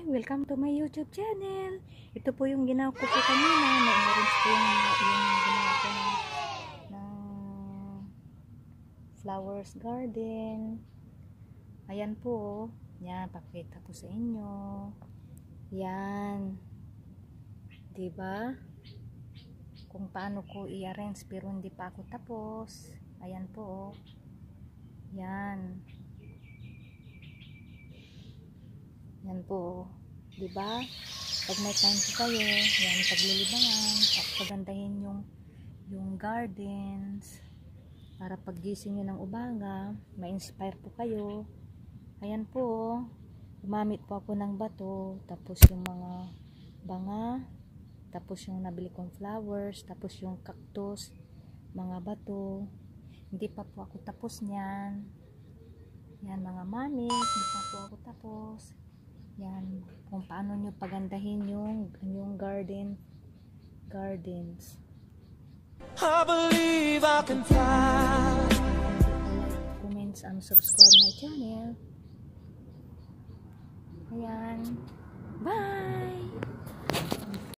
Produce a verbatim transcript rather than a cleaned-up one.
Welcome to my YouTube channel. Ito po yung ginawa ko po kanina. Na-arrange ko yung, yung ginawa ko ng, ng flowers garden. Ayan po. Yan, pakita ko sa inyo. Yan. Diba? Kung paano ko i-arrange pero hindi pa ako tapos. Ayan po. Yan. Yan po, 'di ba? Pag may time po kayo, yan paglilibangan at pagandahin yung yung gardens para paggising niyo ng umaga, ma-inspire po kayo. Ayan po, gumamit po ako ng bato, tapos yung mga banga, tapos yung nabili kong flowers, tapos yung cactus, mga bato. Hindi pa po ako tapos niyan. Yan mga mami, hindi pa po ako tapos. Yan, kung paano nyo pagandahin yung, yung garden, gardens. I believe I can fly. Like, comments, and subscribe my channel. Ayan.